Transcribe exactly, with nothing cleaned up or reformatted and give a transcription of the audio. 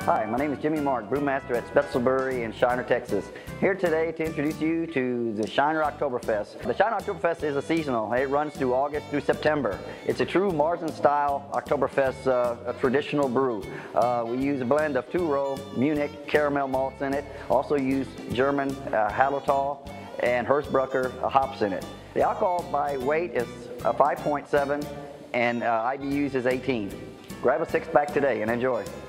Hi, my name is Jimmy Mark, brewmaster at Spetzel Brewery in Shiner, Texas. Here today to introduce you to the Shiner Oktoberfest. The Shiner Oktoberfest is a seasonal. It runs through August through September. It's a true Marzen-style Oktoberfest, uh, a traditional brew. Uh, we use a blend of two-row Munich caramel malts in it. Also use German uh, Hallertau and Hersbrucker uh, hops in it. The alcohol by weight is a five point seven and uh, I B Us is eighteen. Grab a six-pack today and enjoy.